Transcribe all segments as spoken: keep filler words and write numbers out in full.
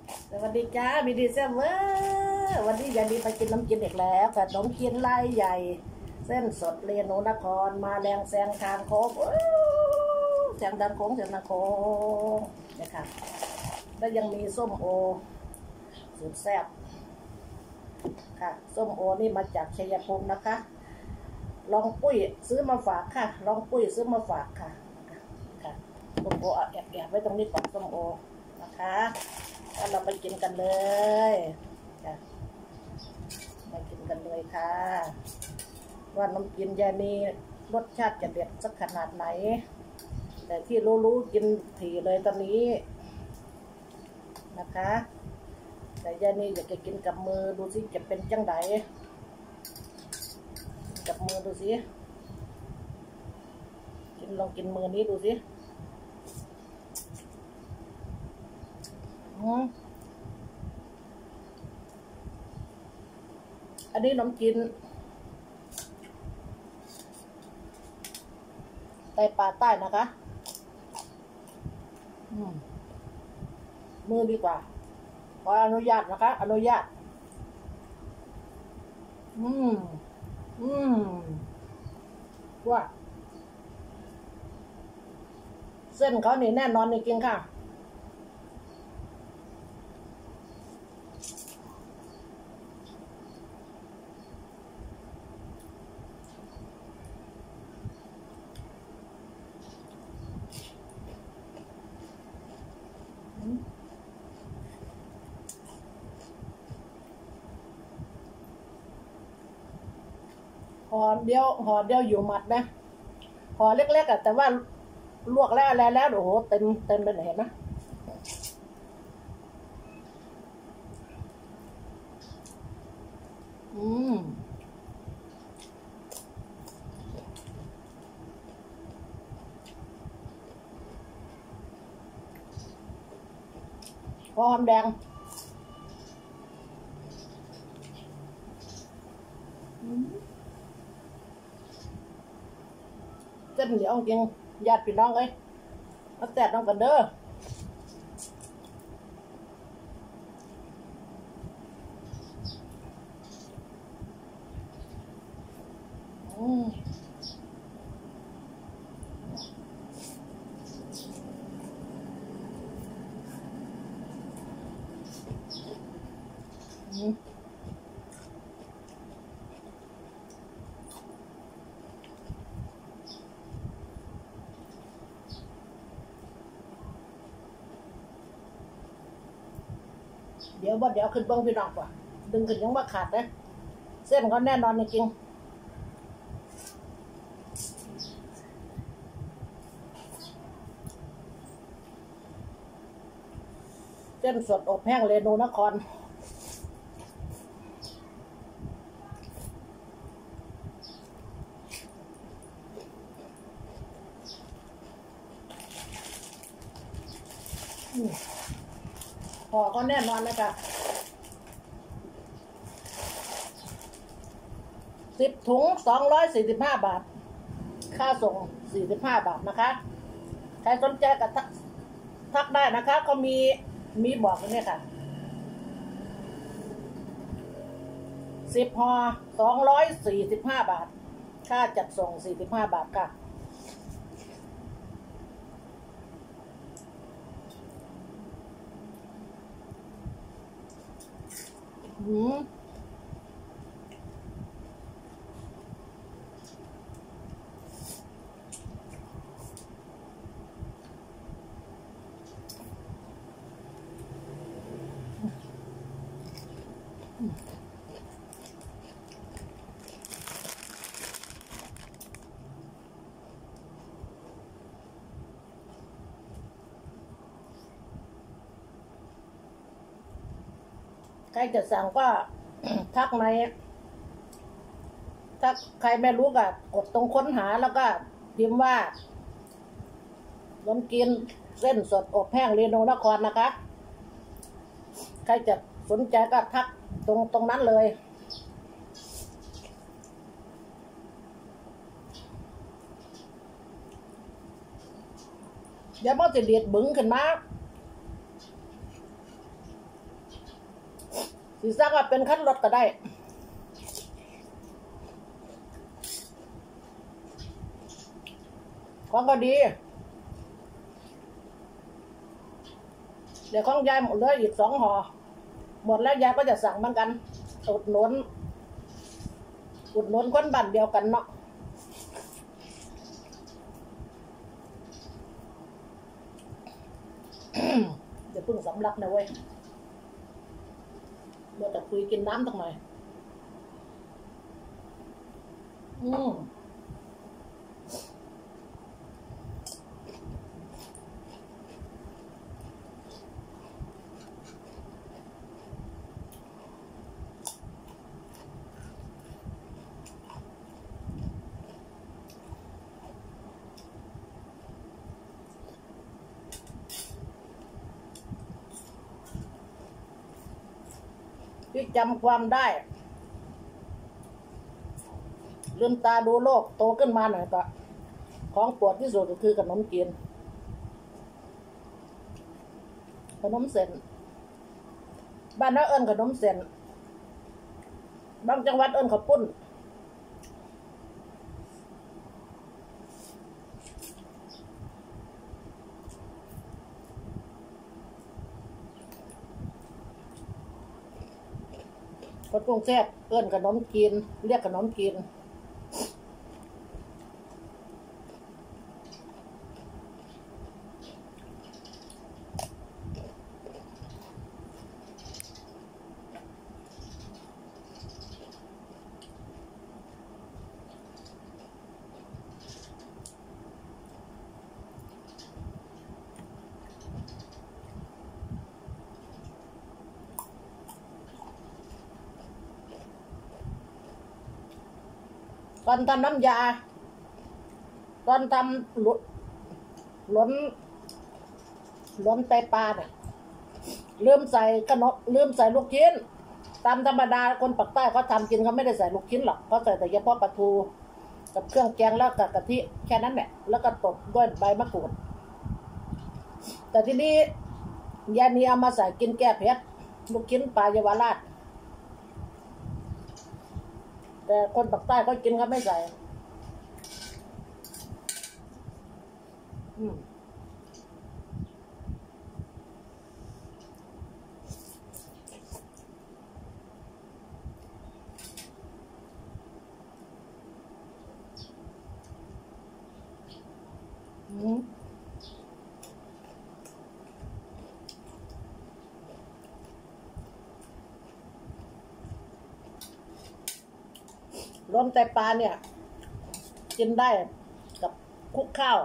สวัสดีจ้าบีดีเซเวอร์วันนี้ยายดีไปกินน้ำกินอีกแล้วขนมกินลายใหญ่เส้นสดเรียนโนนครมาแรงแซงทางโค้งแซงดังโค้งแซงดังโค้งนะคะแล้วยังมีส้มโอสุดแซ่บค่ะส้มโอนี่มาจากชัยภูมินะคะลองปุ้ยซื้อมาฝากค่ะลองปุ้ยซื้อมาฝากค่ะค่ะส้มโอแอบแอบไว้ตรงนี้ก่อนส้มโอนะคะแล้วเราไปกินกันเลยจ้ะไปกินกันเลยค่ะว่าน้ำกินยานีรสชาติจะเด็ดสักขนาดไหนแต่ที่รู้ๆกินถี่เลยตอนนี้นะคะแต่ยานีอยากจะกินกับมือดูสิจะเป็นจังไดกับมือดูสิกินลองกินมือนี้ดูสิอันนี้น้ำกินไตปลาใต้นะคะมือดีกว่าขออนุญาตนะคะอนุญาตอืมอืมว่าเส้นเขานี่แน่นอนจริงๆค่ะห่อเดียวห่อเดียวอยู่หมัดนะห่อเล็กๆอะแต่ว่าลวกแล้วอะไรแล้วโอ้โหเต็มเต็มเลยเห็นไหมอืมหอมแดงเส้นเหนียวจริงญาติพี่น้องเลยมาแตะน้องกันเด้ออืมอืมเดี๋ยวบ่เดี๋ยวขึ้นเบิ้งพี่น้องป่ะดึงขึ้นยังว่าขาดนะเส้นเขาแน่นอนจริงเส้นสดอบแห้งเรนูนครห่อก็แน่นอนนะคะสิบถุงสองร้อยสี่สิบห้าบาทค่าส่งสี่สิบห้าบาทนะคะใครสนใจก็ทักทักได้นะคะเขามีมีบอกเนี่ยค่ะสิบห่อสองร้อยสี่สิบห้าบาทค่าจัดส่งสี่สิบห้าบาทค่ะหืมใครจะสั่งก็ทักในถ้าใครไม่รู้ก็กดตรงค้นหาแล้วก็พิมพ์ว่าขนมกินเส้นสดอบแห้งเรนูนครนะคะใครจะสนใจก็ทักตรงตรงนั้นเลยเดี๋ยวมันจะเดือดบึ้งขึ้นมาสิสร้างว่าเป็นขั้นรถก็ได้ของก็ดีเดี๋ยวของยายหมดเลยอีกสองห่อหมดแล้วยายก็จะสั่งเหมือนกันอุดหนุนอุดหนุนคนบ้านเดียวกันเนาะเดี๋ยวเพิ่งสำลักนะเว้ยเดี๋ยวจะคุยกินน้ำตั้งหน่อยอืมที่จำความได้ลืมตาดูโลกโตขึ้นมาหน่อยก็ของโปรดที่สุดก็คือขนมจีนขนมเส้นบ้านเราเอิ้นขนมเส้นบางจังหวัดเอิ้นข้าวปุ้นคนกรุงเทพเอิ้นขนมจีนเรียกขนมจีนตอนทำน้ำยาตอนทำหลุหล้นหล้นไตปลาเนี่ยลืมใส่ขนมลืมใส่ลูกชิ้นตามธรรมดาคนปากใต้เขาทำกินเขาไม่ได้ใส่ลูกชิ้นหรอกเขาใส่แต่เฉพาะปลาทูกับเครื่องแกงแล้วกับกะทิแค่นั้นแหละแล้วก็ตบด้วยใบมะกรูดแต่ที่นี้ยานีเอามาใส่กินแก้เผ็ดลูกชิ้นปลาเยาวราชแต่คนปากใต้เขากินเขาไม่ใส่อืมอืมล้นไตปลาเนี่ยกินได้กับคลุกข้าว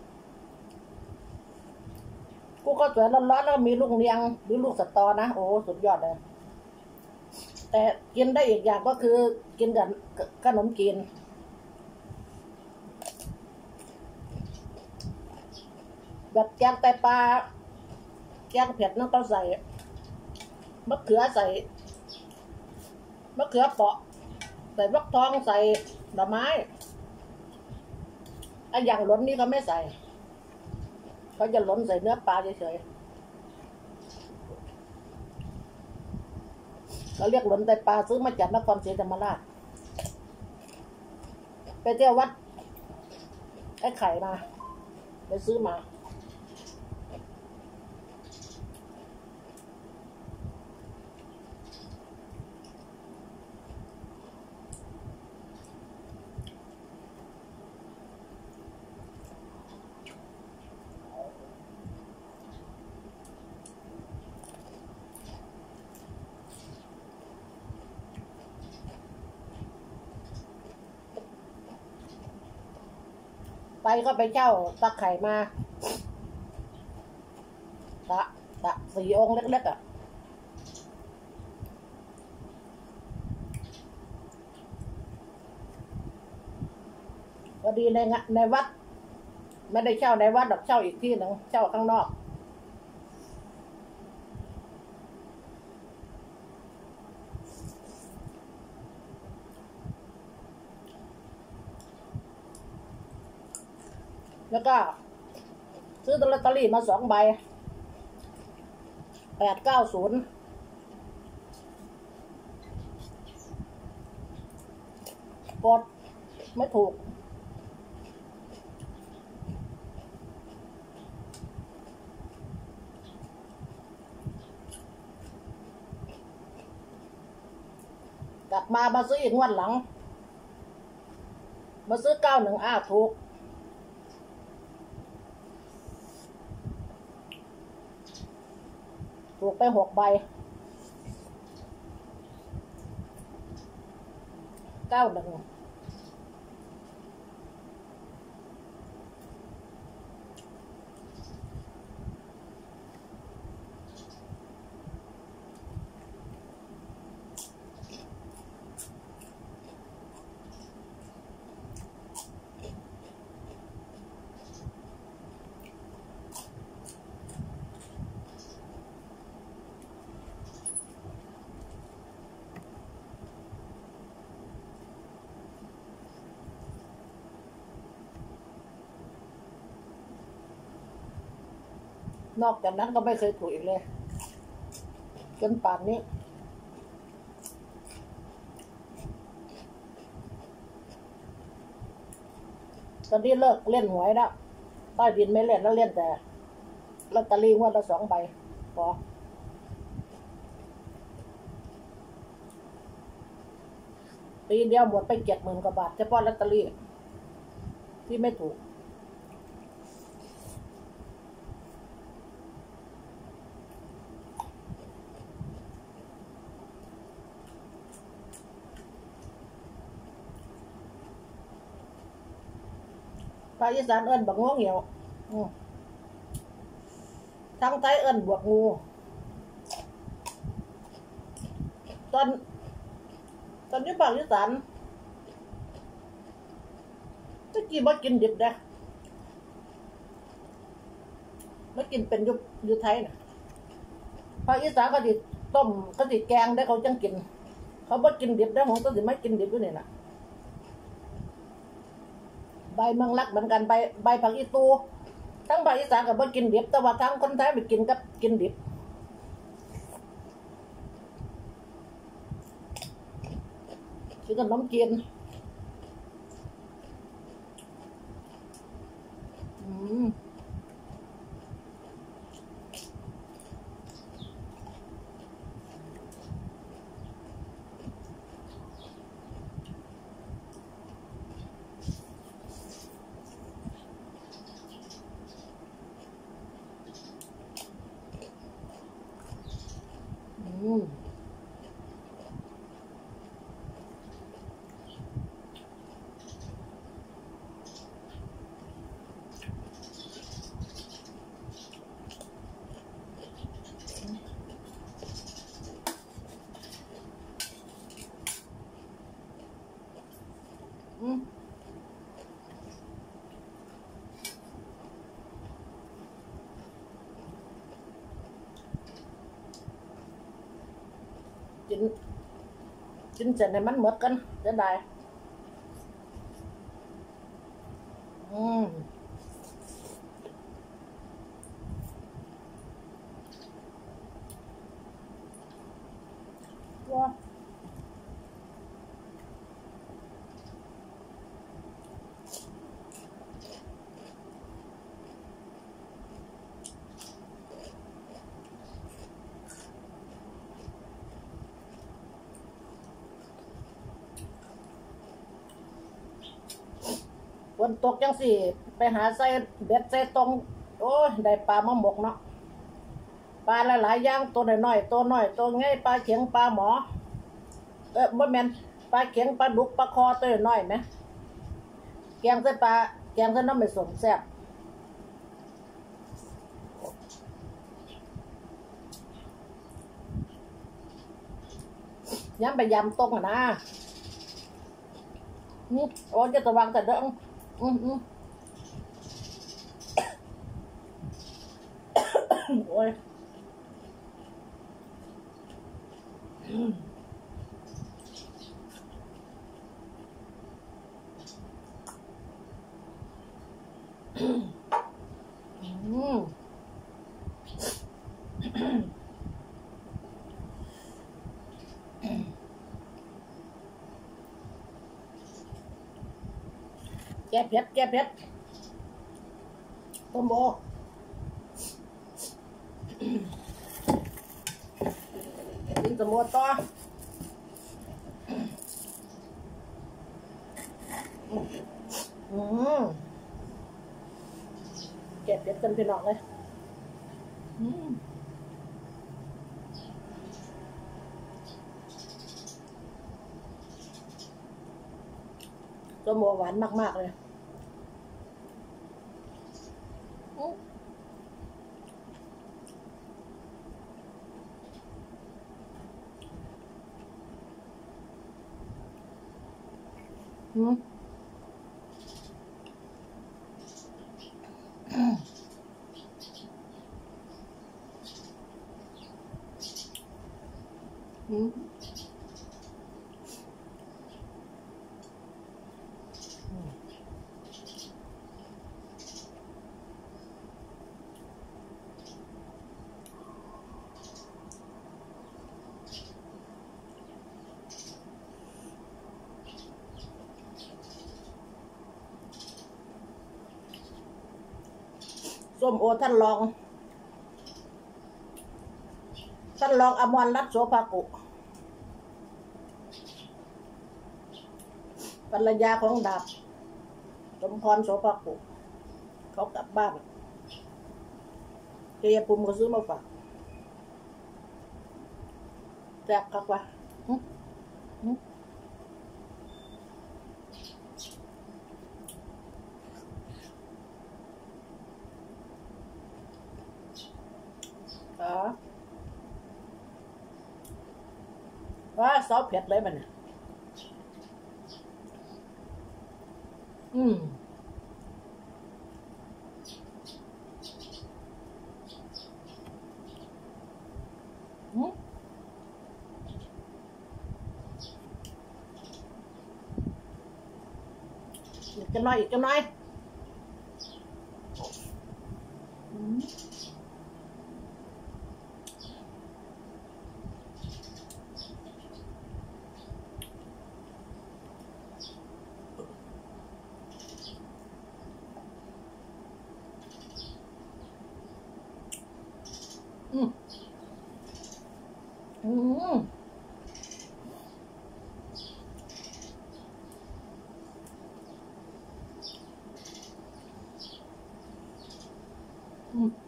คลุกข้าวสวยร้อนๆแล้วมีลูกเนียงหรือลูกสตอนะโอ้สุดยอดเลยแต่กินได้อีกอย่างก็คือกินกับขนมจีนแบบแกงไตปลาแกงเผ็ดนั่นก็ใส่มะเขือใส่มะเขือเปาะใส่ฟักทองใส่ดอกไม้ไอ้อย่างหล้นนี่เขาไม่ใส่เขาจะหล้นใส่เนื้อปลาเฉยๆเขาเรียกหล้นไตปลาซื้อมาจากนครศรีธรรมราชไปเที่ยววัดไอ้ไข่มาไปซื้อมาไปก็ไปเช่าตะไคร่มาตะตะสี่องค์เล็กๆอ่ะพอดีในในวัดไม่ได้เช่าในวัดดอกเช่าอีกที่หนึ่งเช่าข้างนอกแล้วก็ซื้อลอตเตอรี่มาสองใบแปดเก้าศูนย์กดไม่ถูกกลับมามาซื้ออีกงวดหลังมาซื้อเก้าหนึ่งอ้าถูกถูกไปหกใบเก้าหนึ่งนอกจากนั้นก็ไม่เคยถูกอีกเลยจนป่านนี้ตอนนี้เลิกเล่นหวยแล้วใต้ดินไม่เล่นแล้วเล่นแต่ลอตเตอรี่งวดละสองใบพอปีเดียวหมดไปเจ็ดหมื่นกว่าบาทเฉพาะลอตเตอรี่ที่ไม่ถูกภาคอีสานเอิ้นบักงูเหี่ยวทางใต้เอิ้นบวกงูตอนตอนนี้ภาคอีสานจะกินบ่กินดิบนะไม่กินเป็นยุยุไทยนะภาคอีสานก็ติต้มก็ติแกงได้เขาจังกินเขาบ่กินดิบได้ของตัวสิไม่กินดิบด้วยนี่นะใบเมืองลักเหมือนกันใบใบผักอีตูทั้งภาคอีสานกับบ่กินดิบแต่ว่าทั้งคนไทยไปกินกับกินดิบคือขนมจีนอืมอืมอืมกินกินเสร็จในมันหมดกันจะได้อืมว้าฝนตกจังสิไปหาใส่เบ็ดใส่ตรงโอ้ยได้ปลามาหมกเนาะปลาหลายๆอย่างตัวน้อยๆตัวน้อยตัวง่ายปลาเขียงปลาหมอเออบ่แม่นปลาเขียงปลาดุกปลาคอตัวน้อยไหมแกงใส่ปลาแกงใส่น้ำไม่สมแซ่บย้ำไปยำตรงอ่ะนะนี่โอ้จะตะวังแต่เด้งอืมอืมโอ้ยอืมก้เผ็ดแก้เผ็ดต้มโบกินต้มโบต่ออืมแก้เผ็ดกันพี่น้องเลยอืมต้มโบหวานมากๆเลยอืมอืมส้มโอท่านลองท่านลองอมรรัตน์โสภากุภรรยาของดาบสมพรโสภากุเขากลับบ้านเฮียปุ่มก็ซื้อมาฝากแจกกันว่าอ๋อว่าซอสเผ็ดเลยมันอืมอืมอีกกันหน่อยอีกกันหน่อยอืมอืมอืมอืม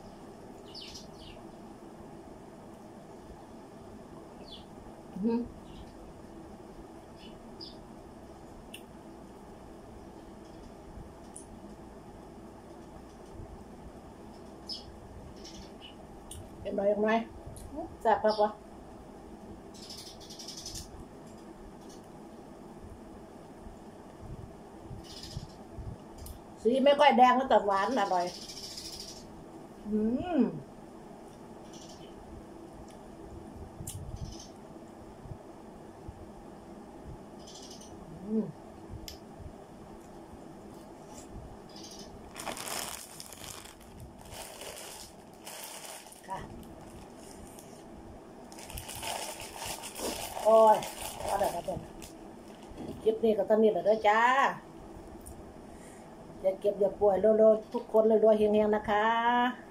อืมเป็นไรยังไงแซ่บปะวะสีไม่ค่อยแดงแต่หวานอร่อยอืมอืมค่ะโอ้ยอะไรกันเป็นคลิปนี้ก็ตอนนี้แหละเด้อจ้าอย่าเก็บอย่าป่วยเร็วๆทุกคนเลยด้วยเฮงๆนะคะ